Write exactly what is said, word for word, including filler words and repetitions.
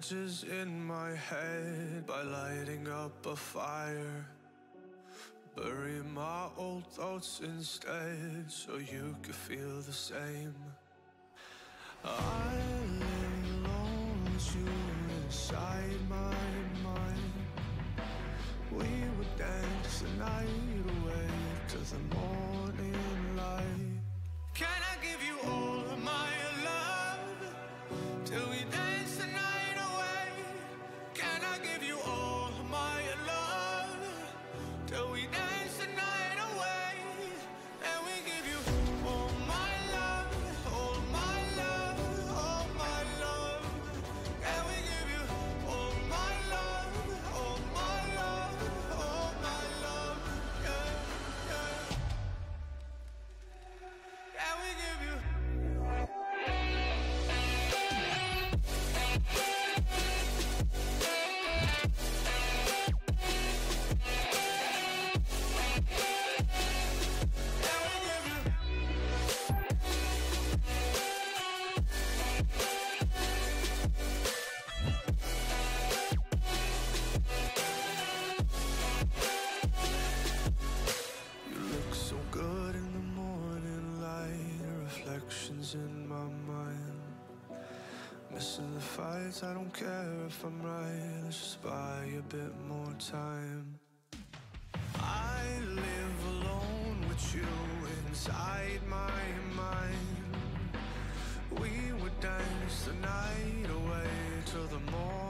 images in my head by lighting up a fire. Bury my old thoughts instead so you could feel the same. I live alone with you inside my mind. We would dance the night away to the morning light. Can I give you all of my love till we dance the night away? Can I give you all of my love till we dance the night away? And we give you all my love, all my love, all my love. And we give you all my love, all my love, all my love. Yeah, yeah. And we give you. Reflections in my mind. Missing the fights, I don't care if I'm right. Let's just buy a bit more time. I live alone with you inside my mind. We would dance the night away till the morning.